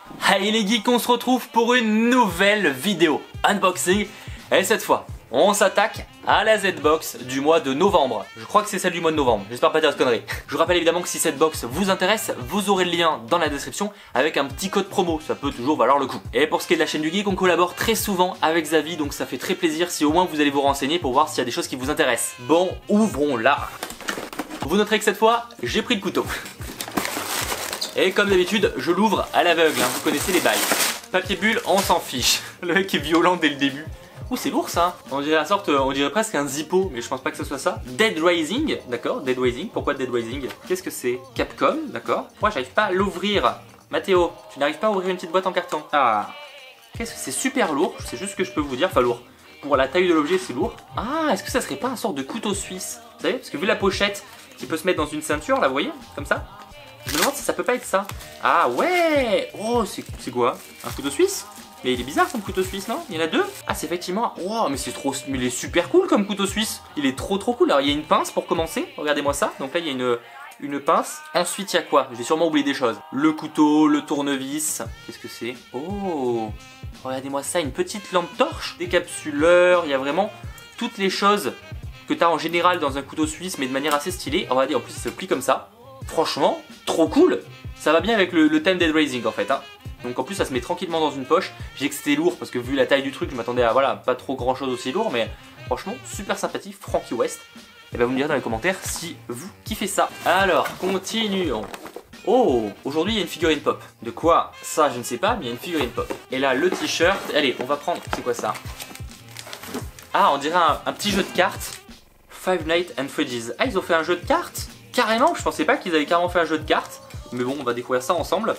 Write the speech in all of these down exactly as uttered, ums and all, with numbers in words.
Hey les geeks, on se retrouve pour une nouvelle vidéo unboxing. Et cette fois, on s'attaque à la Z-Box du mois de novembre. Je crois que c'est celle du mois de novembre, j'espère pas dire de conneries. Je vous rappelle évidemment que si cette box vous intéresse, vous aurez le lien dans la description avec un petit code promo, ça peut toujours valoir le coup. Et pour ce qui est de la chaîne du geek, on collabore très souvent avec Xavi, donc ça fait très plaisir si au moins vous allez vous renseigner pour voir s'il y a des choses qui vous intéressent. Bon, ouvrons-la. Vous noterez que cette fois, j'ai pris le couteau. Et comme d'habitude, je l'ouvre à l'aveugle, hein, vous connaissez les bails. Papier bulle, on s'en fiche. Le mec est violent dès le début. Ouh, c'est lourd ça. On dirait la sorte, on dirait presque un Zippo, mais je pense pas que ce soit ça. Dead Rising, d'accord, Dead Rising. Pourquoi Dead Rising? Qu'est-ce que c'est? Capcom, d'accord. Pourquoi j'arrive pas à l'ouvrir? Mathéo, tu n'arrives pas à ouvrir une petite boîte en carton? Ah, qu'est-ce que c'est? Super lourd, c'est juste ce que je peux vous dire, enfin lourd. Pour la taille de l'objet, c'est lourd. Ah, est-ce que ça serait pas un sorte de couteau suisse? Vous savez, parce que vu la pochette qui peut se mettre dans une ceinture, là, vous voyez, comme ça. Je me demande si ça peut pas être ça. Ah ouais. Oh, c'est quoi? Un couteau suisse? Mais il est bizarre comme couteau suisse, non? Il y en a deux? Ah, c'est effectivement... Wow, mais c'est trop... Mais il est super cool comme couteau suisse. Il est trop trop cool. Alors, il y a une pince pour commencer. Regardez-moi ça. Donc là, il y a une, une pince. Ensuite, il y a quoi? J'ai sûrement oublié des choses. Le couteau, le tournevis. Qu'est-ce que c'est? Oh, regardez-moi ça. Une petite lampe torche. Décapsuleur. Il y a vraiment toutes les choses que tu as en général dans un couteau suisse, mais de manière assez stylée. Regardez, en plus, il se plie comme ça. Franchement, trop cool. Ça va bien avec le, le thème Dead Rising en fait, hein. Donc en plus ça se met tranquillement dans une poche. J'ai dit que c'était lourd parce que vu la taille du truc, je m'attendais à voilà, pas trop grand chose aussi lourd, mais franchement super sympathique, Frankie West. Et bien vous me direz dans les commentaires si vous kiffez ça. Alors, continuons. Oh, aujourd'hui il y a une figurine pop. De quoi? Ça je ne sais pas, mais il y a une figurine pop. Et là le t-shirt, allez on va prendre, c'est quoi ça? Ah, on dirait un, un petit jeu de cartes. Five Nights at Freddy's. Ah, ils ont fait un jeu de cartes? Carrément, je pensais pas qu'ils avaient carrément fait un jeu de cartes. Mais bon, on va découvrir ça ensemble.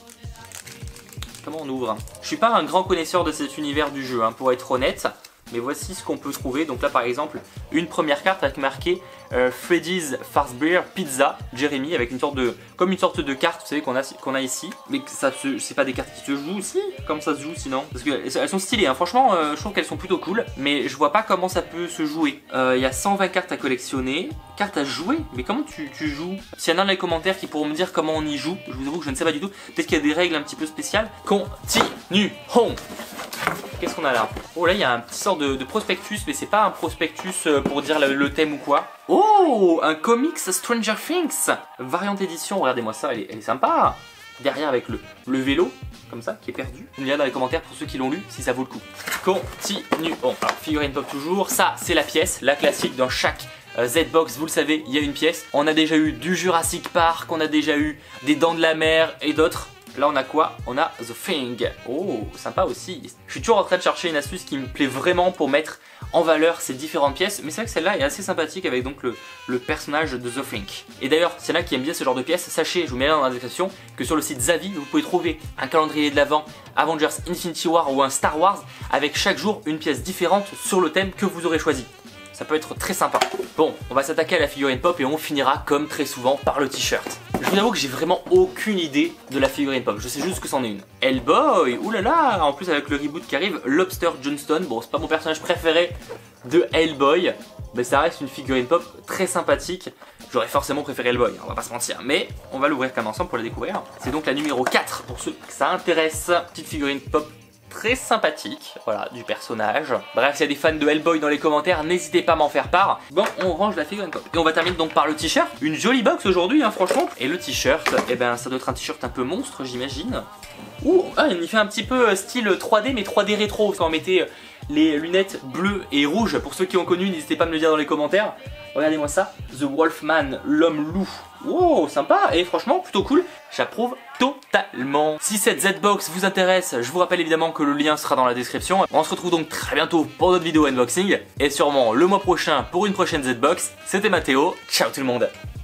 Comment on ouvre? Je suis pas un grand connaisseur de cet univers du jeu, hein, pour être honnête. Mais voici ce qu'on peut trouver. Donc là par exemple, une première carte avec marqué euh, Freddy's Fazbear Pizza Jeremy, avec une sorte de, comme une sorte de carte, vous savez qu'on a, qu'on a ici. Mais ça c'est pas des cartes qui se jouent aussi? Comment ça se joue sinon? Parce qu'elles sont stylées, hein. Franchement euh, je trouve qu'elles sont plutôt cool. Mais je vois pas comment ça peut se jouer. Il euh, y a cent vingt cartes à collectionner. Cartes à jouer? Mais comment tu, tu joues? S'il y en a dans les commentaires qui pourront me dire comment on y joue, je vous avoue que je ne sais pas du tout. Peut-être qu'il y a des règles un petit peu spéciales. Continue home. Qu'est-ce qu'on a là? Oh là il y a un petit sort de, de prospectus, mais c'est pas un prospectus pour dire le, le thème ou quoi. Oh, un comics Stranger Things variante édition, regardez-moi ça, elle est, elle est sympa. Derrière avec le, le vélo, comme ça, qui est perdu. Vous me direz dans les commentaires pour ceux qui l'ont lu, si ça vaut le coup. Continue. Bon, alors figurine pop toujours, ça c'est la pièce, la classique dans chaque euh, Z-Box, vous le savez, il y a une pièce. On a déjà eu du Jurassic Park, on a déjà eu des Dents de la Mer et d'autres. Là on a quoi? On a The Thing. Oh, sympa aussi. Je suis toujours en train de chercher une astuce qui me plaît vraiment pour mettre en valeur ces différentes pièces. Mais c'est vrai que celle-là est assez sympathique avec donc le, le personnage de The Thing. Et d'ailleurs, c'est là qui aime bien ce genre de pièces. Sachez, je vous mets là dans la description, que sur le site Xavi, vous pouvez trouver un calendrier de l'avant Avengers Infinity War ou un Star Wars avec chaque jour une pièce différente sur le thème que vous aurez choisi. Ça peut être très sympa. Bon, on va s'attaquer à la figurine pop et on finira comme très souvent par le t-shirt. Je vous avoue que j'ai vraiment aucune idée de la figurine pop, je sais juste que c'en est une. Hellboy, oulala, en plus avec le reboot qui arrive, Lobster Johnston, bon c'est pas mon personnage préféré de Hellboy, mais ça reste une figurine pop très sympathique. J'aurais forcément préféré Hellboy, on va pas se mentir, mais on va l'ouvrir quand même ensemble pour la découvrir. C'est donc la numéro quatre pour ceux que ça intéresse, petite figurine pop très sympathique, voilà, du personnage. Bref, s'il y a des fans de Hellboy dans les commentaires, n'hésitez pas à m'en faire part. Bon, on range la figurine pop. Et on va terminer donc par le t-shirt. Une jolie box aujourd'hui, hein, franchement. Et le t-shirt, eh ben, ça doit être un t-shirt un peu monstre, j'imagine. Ouh, ah, il fait un petit peu style trois D, mais trois D rétro. Quand on mettait les lunettes bleues et rouges, pour ceux qui ont connu, n'hésitez pas à me le dire dans les commentaires. Regardez-moi ça, The Wolfman, l'homme loup. Wow, sympa, et franchement plutôt cool, j'approuve totalement. Si cette Z-Box vous intéresse, je vous rappelle évidemment que le lien sera dans la description. On se retrouve donc très bientôt pour d'autres vidéos unboxing, et sûrement le mois prochain pour une prochaine Z-Box. C'était Mathéo, ciao tout le monde.